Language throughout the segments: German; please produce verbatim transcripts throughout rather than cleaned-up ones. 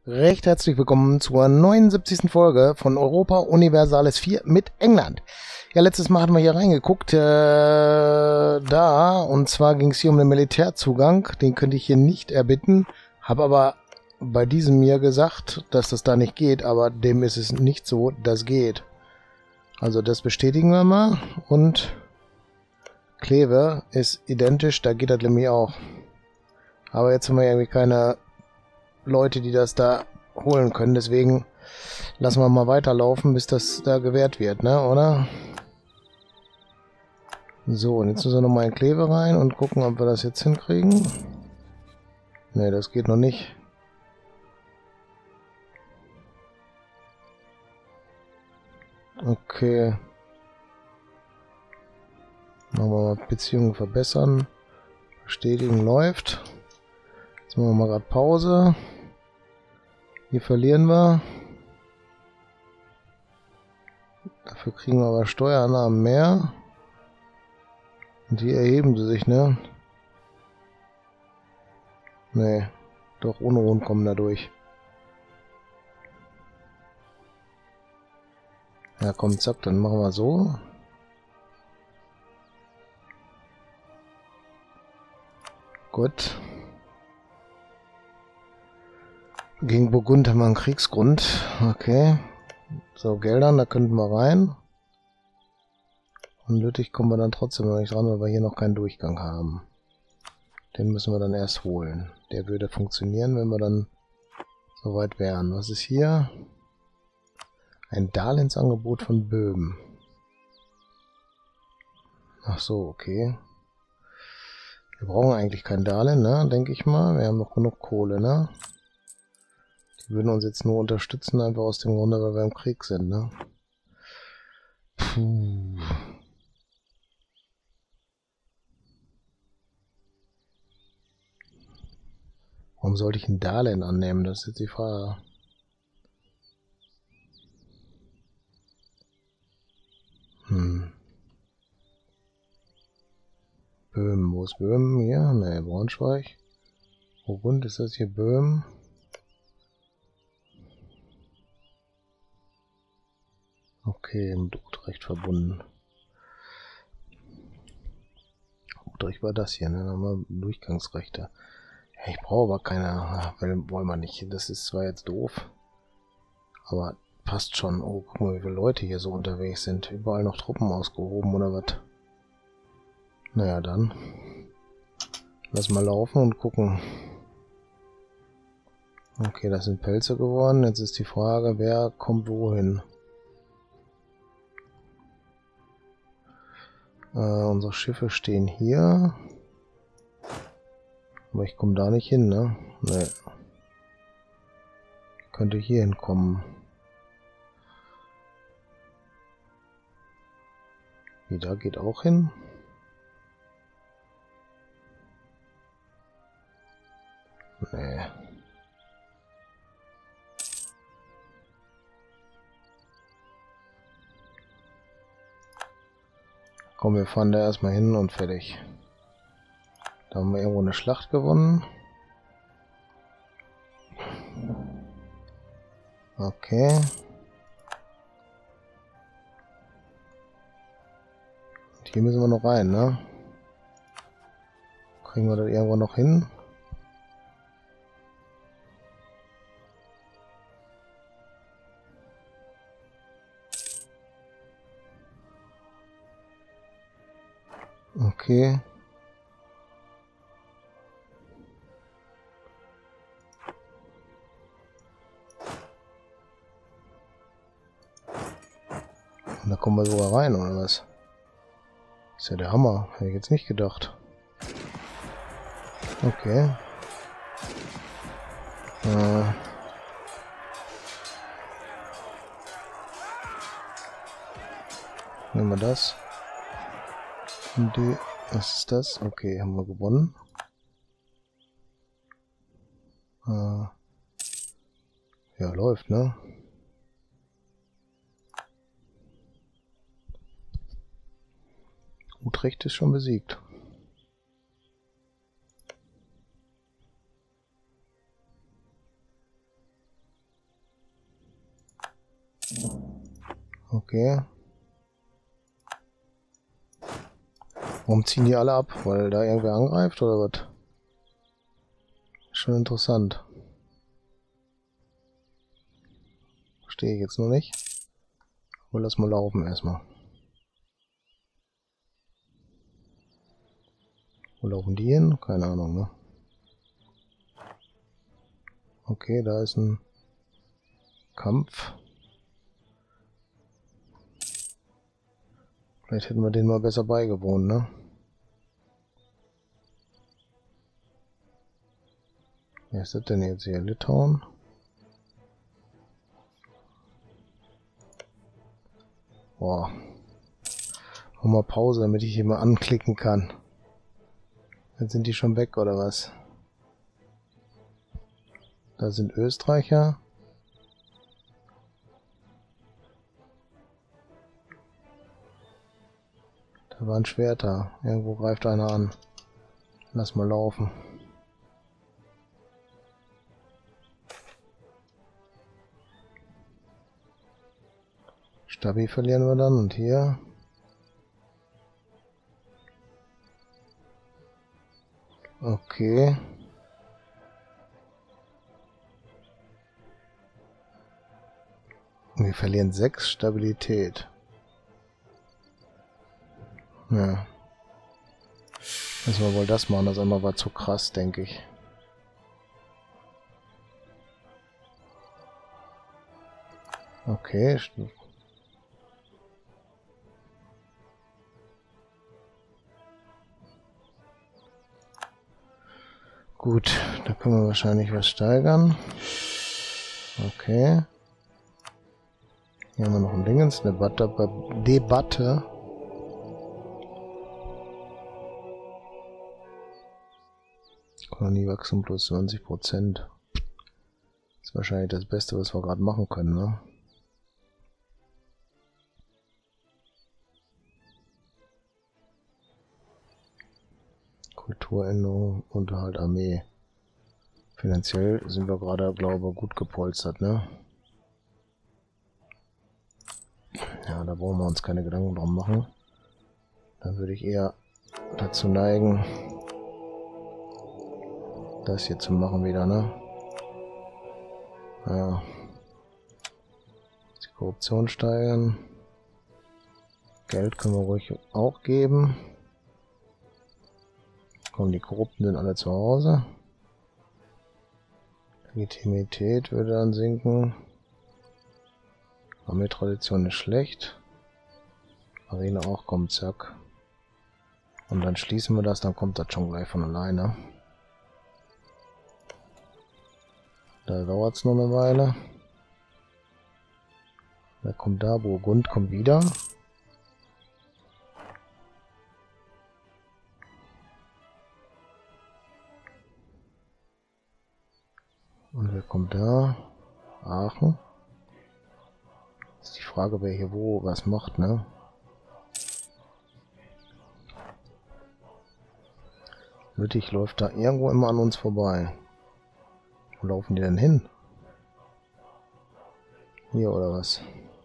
Recht herzlich willkommen zur neunundsiebzigsten Folge von Europa Universalis vier mit England. Ja, letztes Mal hatten wir hier reingeguckt, äh, da, und zwar ging es hier um den Militärzugang. Den könnte ich hier nicht erbitten, habe aber bei diesem hier gesagt, dass das da nicht geht, aber dem ist es nicht so, das geht. Also das bestätigen wir mal, und Kleve ist identisch, da geht das nämlich auch. Aber jetzt haben wir irgendwie keine Leute, die das da holen können, deswegen lassen wir mal weiterlaufen, bis das da gewährt wird, ne, oder? So, und jetzt müssen wir nochmal in Kleve rein und gucken, ob wir das jetzt hinkriegen. Ne, das geht noch nicht. Okay. Machen wir mal Beziehungen verbessern. Bestätigen läuft. Jetzt machen wir mal gerade Pause. Hier verlieren wir. Dafür kriegen wir aber Steuereinnahmen mehr. Und die erheben sie sich, ne? Ne, doch Unruhen kommen dadurch. Ja komm, zack, dann machen wir so. Gut. Gegen Burgund haben wir einen Kriegsgrund. Okay. So, Geldern, da könnten wir rein. Und Lüttich kommen wir dann trotzdem noch nicht ran, weil wir hier noch keinen Durchgang haben. Den müssen wir dann erst holen. Der würde funktionieren, wenn wir dann soweit wären. Was ist hier? Ein Darlehensangebot von Böhmen. Ach so, okay. Wir brauchen eigentlich kein Darlehen, ne? Denke ich mal. Wir haben noch genug Kohle, ne? Die würden uns jetzt nur unterstützen, einfach aus dem Grunde, weil wir im Krieg sind, ne? Puh. Warum sollte ich ein Darlehen annehmen? Das ist jetzt die Frage. Hm. Böhmen. Wo ist Böhmen? Hier? Ne, Braunschweig. Burgund, ist das hier Böhmen? Okay, mit Utrecht verbunden. Utrecht war das hier, ne? Dann haben wir Durchgangsrechte. Ich brauche aber keine, wollen wir nicht. Das ist zwar jetzt doof, aber passt schon. Oh, guck mal, wie viele Leute hier so unterwegs sind. Überall noch Truppen ausgehoben oder was? Naja, dann lass mal laufen und gucken. Okay, das sind Pelze geworden. Jetzt ist die Frage, wer kommt wohin? Äh, unsere Schiffe stehen hier. Aber ich komme da nicht hin, ne? Ne. Ich könnte hier hinkommen. Wie, da geht auch hin? Ne. Komm, wir fahren da erstmal hin und fertig. Da haben wir irgendwo eine Schlacht gewonnen. Okay. Und hier müssen wir noch rein, ne? Kriegen wir das irgendwo noch hin? Okay. Und da kommen wir sogar rein, oder was? Ist ja der Hammer. Hätte ich jetzt nicht gedacht. Okay. Äh. Nehmen wir das. Und die. Was ist das? Okay, haben wir gewonnen. Äh. Ja, läuft, ne? Utrecht ist schon besiegt. Okay. Warum ziehen die alle ab? Weil da irgendwer angreift oder was? Schon interessant. Verstehe ich jetzt nur nicht. Aber lass mal laufen erstmal. Wo laufen die hin? Keine Ahnung, ne? Okay, da ist ein Kampf. Vielleicht hätten wir den mal besser beigewohnt, ne? Wer ist das denn jetzt hier? Litauen? Boah. Mach mal Pause, damit ich hier mal anklicken kann. Jetzt sind die schon weg, oder was? Da sind Österreicher. Da waren Schwerter. Irgendwo greift einer an. Lass mal laufen. Stabi verlieren wir dann. Und hier. Okay. Wir verlieren sechs Stabilität. Ja. Müssen wir wohl das machen. Das andere war zu krass, denke ich. Okay. Gut, da können wir wahrscheinlich was steigern. Okay. Hier haben wir noch ein Dingens, eine Debatte. Debatte. Koloniewachstum plus zwanzig Prozent. Ist wahrscheinlich das Beste, was wir gerade machen können, ne? Kulturänderung, Unterhalt, Armee. Finanziell sind wir gerade, glaube ich, gut gepolstert, ne? Ja, da brauchen wir uns keine Gedanken drum machen. Dann würde ich eher dazu neigen, das hier zu machen wieder, ne? Ja. Die Korruption steigern. Geld können wir ruhig auch geben. Kommen die Korrupten sind alle zu Hause. Legitimität würde dann sinken. Armee-Tradition ist schlecht. Marine auch, kommt, zack. Und dann schließen wir das, dann kommt das schon gleich von alleine. Da dauert es noch eine Weile. Wer kommt da? Burgund kommt wieder. Und wer kommt da? Aachen. Ist die Frage, wer hier wo was macht, ne? Lüttich läuft da irgendwo immer an uns vorbei. Wo laufen die denn hin? Hier oder was?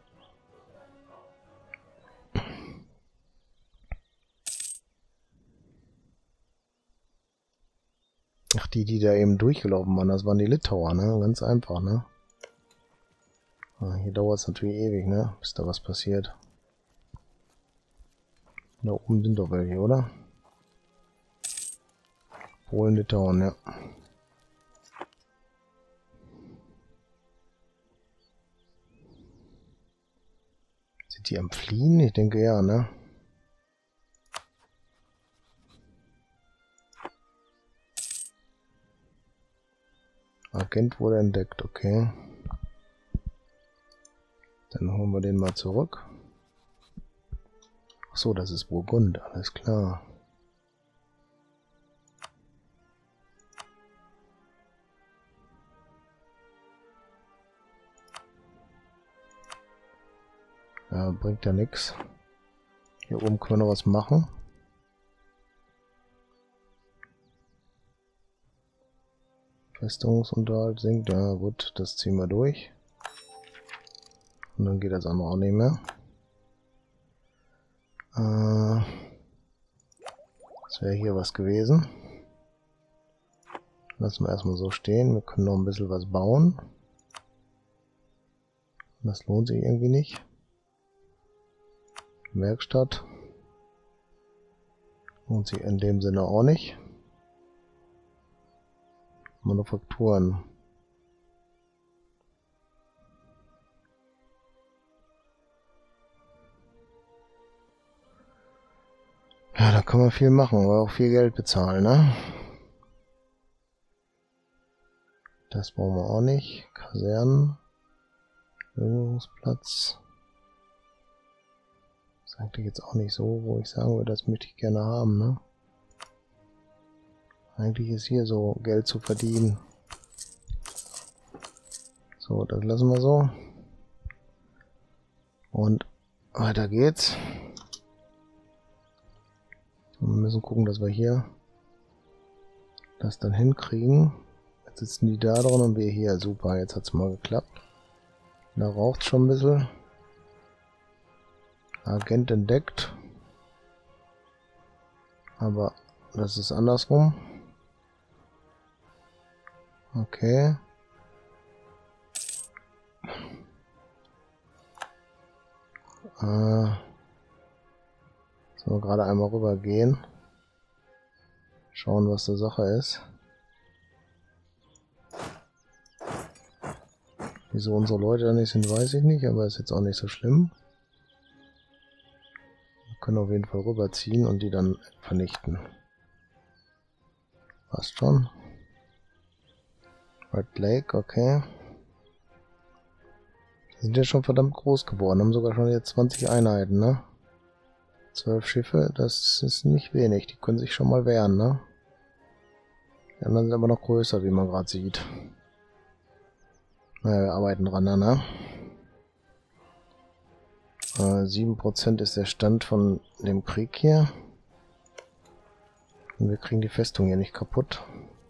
Ach, die, die da eben durchgelaufen waren, das waren die Litauer, ne? Ganz einfach, ne? Ah, hier dauert es natürlich ewig, ne? Bis da was passiert. Da oben sind doch welche, oder? Polen, Litauen, ja. Sind die am Fliehen? Ich denke ja, ne? Agent wurde entdeckt, okay. Dann holen wir den mal zurück. Ach so, das ist Burgund, alles klar. Ja, bringt ja nichts. Hier oben können wir noch was machen. Festungsunterhalt sinkt, ja gut, das ziehen wir durch. Und dann geht das andere auch nicht mehr. Äh, das wäre hier was gewesen. Lassen wir erstmal so stehen. Wir können noch ein bisschen was bauen. Das lohnt sich irgendwie nicht. Werkstatt. Lohnt sich in dem Sinne auch nicht. Manufakturen. Ja, da kann man viel machen, aber auch viel Geld bezahlen, ne? Das brauchen wir auch nicht. Kasernen. Übungsplatz. Das ist eigentlich jetzt auch nicht so, wo ich sagen würde, das möchte ich gerne haben, ne? Eigentlich ist hier so Geld zu verdienen. So, das lassen wir so. Und weiter geht's. Wir müssen gucken, dass wir hier das dann hinkriegen. Jetzt sitzen die da drin und wir hier. Super, jetzt hat's mal geklappt. Da raucht's schon ein bisschen. Agent entdeckt. Aber das ist andersrum. Okay. Äh, so, gerade einmal rüber gehen. Schauen, was die Sache ist. Wieso unsere Leute da nicht sind, weiß ich nicht, aber ist jetzt auch nicht so schlimm. Wir können auf jeden Fall rüberziehen und die dann vernichten. Passt schon. Red Lake, okay. Die sind ja schon verdammt groß geworden, haben sogar schon jetzt zwanzig Einheiten, ne? zwölf Schiffe, das ist nicht wenig, die können sich schon mal wehren, ne? Die anderen sind aber noch größer, wie man gerade sieht. Naja, wir arbeiten dran, ne? Äh, sieben Prozent ist der Stand von dem Krieg hier. Und wir kriegen die Festung hier nicht kaputt.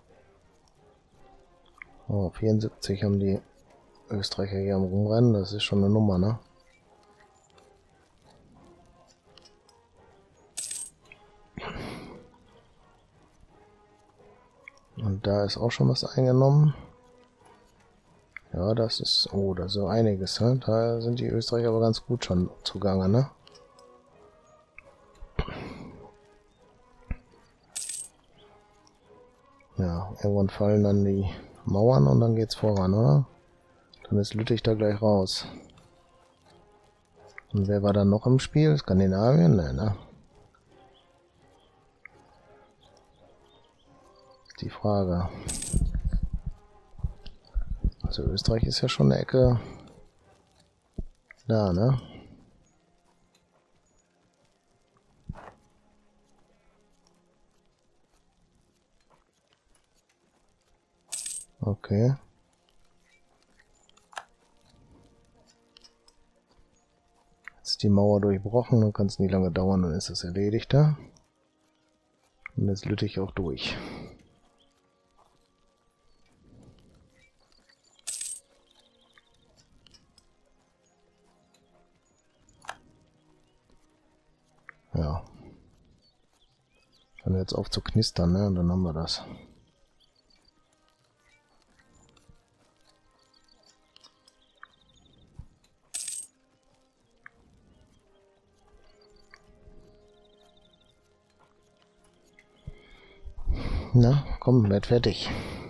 Oh, vierundsiebzig haben die Österreicher hier am Rumrennen, das ist schon eine Nummer, ne? Und da ist auch schon was eingenommen. Ja, das ist... Oh, das ist so einiges, ne? Da sind die Österreicher aber ganz gut schon zugange, ne? Ja, irgendwann fallen dann die Mauern und dann geht's voran, oder? Dann ist Lüttich da gleich raus. Und wer war dann noch im Spiel? Skandinavien? Nein, ne? Ist die Frage. Also Österreich ist ja schon eine Ecke da, ne? Okay. Jetzt ist die Mauer durchbrochen, dann kann es nicht lange dauern, dann ist es erledigt da. Und jetzt Lüttich auch durch. Ja. Dann jetzt auf zu knistern, ne? Und dann haben wir das. Na, komm, werd fertig.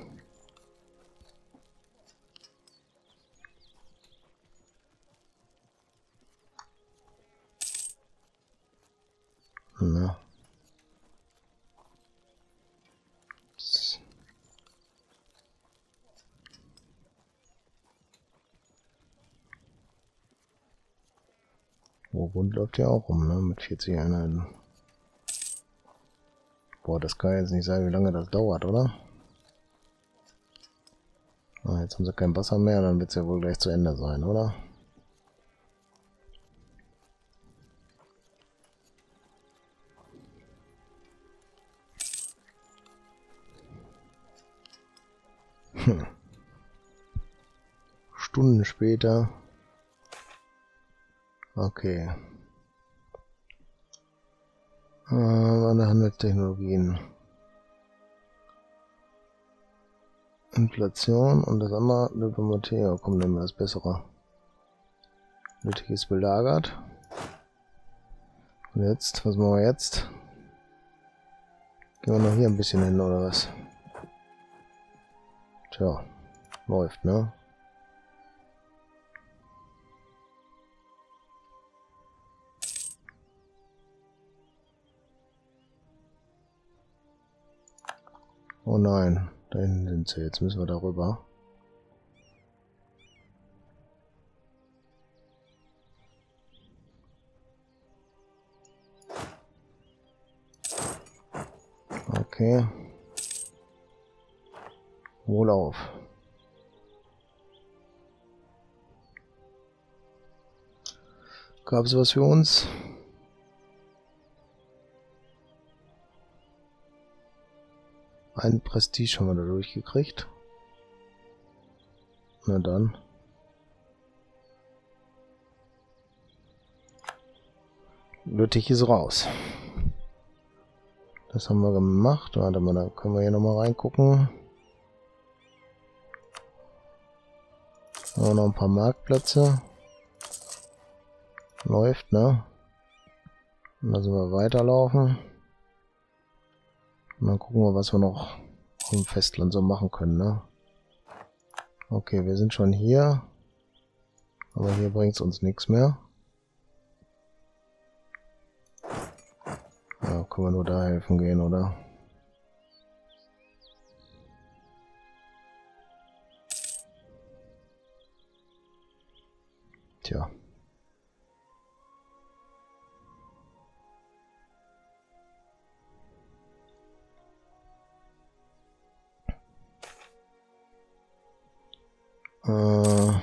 Na. Burgund läuft ja auch rum, ne? Mit vierzig Einheiten. Boah, das kann jetzt nicht sein, wie lange das dauert, oder? Ah, jetzt haben sie kein Wasser mehr, dann wird es ja wohl gleich zu Ende sein, oder? Hm. Stunden später. Okay. Äh, meine Handelstechnologien. Inflation und das andere Diplomatie. Ja, komm, nehmen wir das Bessere. Nötig ist belagert. Und jetzt, was machen wir jetzt? Gehen wir noch hier ein bisschen hin, oder was? Tja, läuft, ne? Oh nein, da hinten sind sie. Jetzt müssen wir darüber. Okay. Wohlauf. Gab es was für uns? Ein Prestige haben wir da durchgekriegt. Na dann. Lüttich ist raus. Das haben wir gemacht. Warte mal, da können wir hier nochmal reingucken. Auch noch ein paar Marktplätze. Läuft, ne? Und dann sind wir weiterlaufen. Und dann gucken wir, was wir noch auf dem Festland so machen können, ne? Okay, wir sind schon hier. Aber hier bringt es uns nichts mehr. Ja, können wir nur da helfen gehen, oder? Tja. Äh,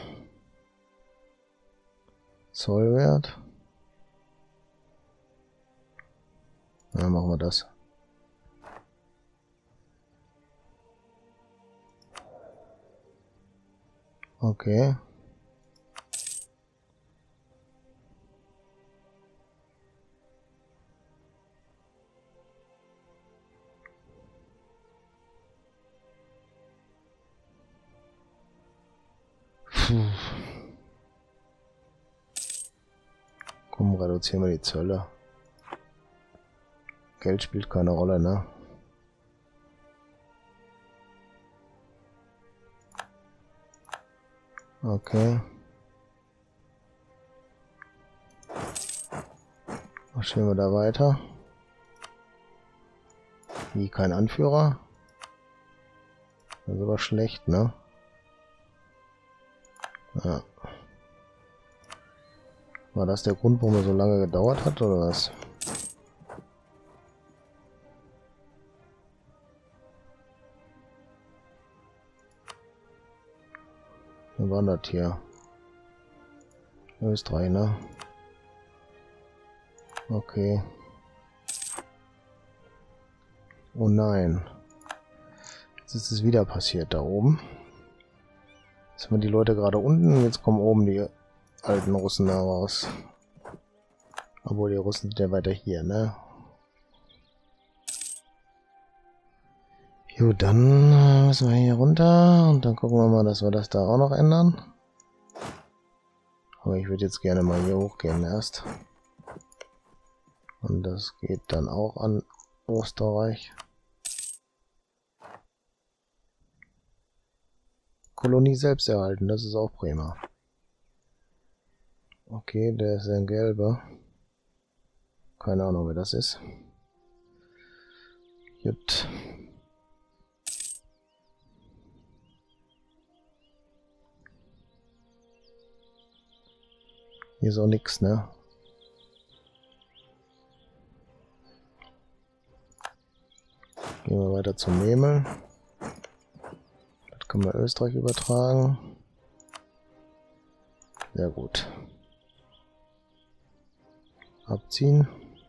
Zollwert. Ja, machen wir das. Okay. Puh. Komm, reduzieren wir die Zölle. Geld spielt keine Rolle, ne? Okay. Marschieren wir da weiter. Wie, kein Anführer? Das ist aber schlecht, ne? Ja. War das der Grund, warum er so lange gedauert hat, oder was? Wie war das hier? Österreich, ne? Okay. Oh nein. Jetzt ist es wieder passiert da oben. Jetzt sind wir die Leute gerade unten und jetzt kommen oben die alten Russen da raus. Obwohl die Russen sind ja weiter hier, ne? Gut, dann müssen wir hier runter und dann gucken wir mal, dass wir das da auch noch ändern. Aber ich würde jetzt gerne mal hier hochgehen erst. Und das geht dann auch an Österreich. Kolonie selbst erhalten, das ist auch prima. Okay, der ist ein gelber. Keine Ahnung, wer das ist. Gut. Hier ist auch nichts, ne? Gehen wir weiter zum Memel. Das können wir Österreich übertragen. Sehr gut. Abziehen.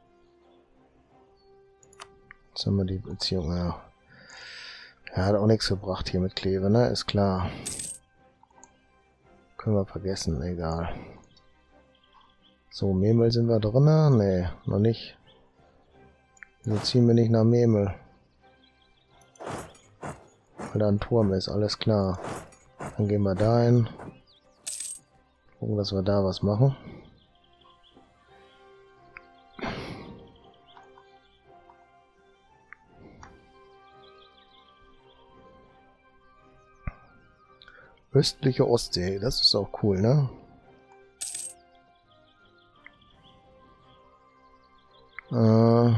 Jetzt haben wir die Beziehung, ja. Er hat auch nichts gebracht hier mit Kleve, ne? Ist klar. Können wir vergessen, egal. So, Memel sind wir drin? Nee, noch nicht. Wieso ziehen wir nicht nach Memel? Weil da ein Turm ist, alles klar. Dann gehen wir da hin. Gucken, dass wir da was machen. Östliche Ostsee, das ist auch cool, ne? Äh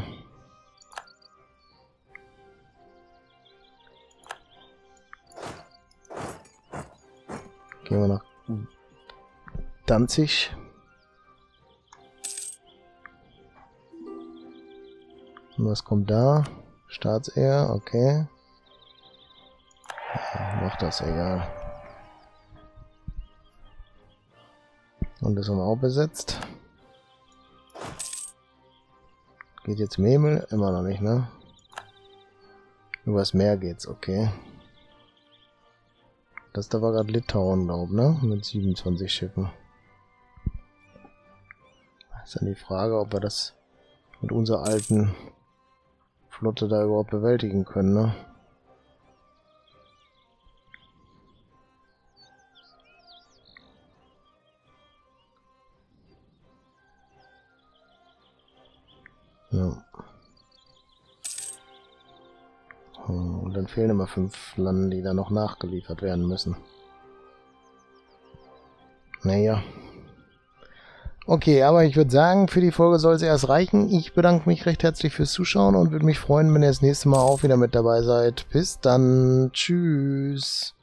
Gehen wir nach Danzig. Und was kommt da? Staatsehr, okay. Ja, macht das, egal. Und das haben wir auch besetzt. Geht jetzt Memel? Immer noch nicht, ne? Übers Meer geht's, okay. Das da war gerade Litauen, glaube ich, ne? Mit siebenundzwanzig Schiffen. Ist dann die Frage, ob wir das mit unserer alten Flotte da überhaupt bewältigen können, ne? Ja. Und dann fehlen immer fünf Landen, die da noch nachgeliefert werden müssen. Naja. Okay, aber ich würde sagen, für die Folge soll es erst reichen. Ich bedanke mich recht herzlich fürs Zuschauen und würde mich freuen, wenn ihr das nächste Mal auch wieder mit dabei seid. Bis dann. Tschüss.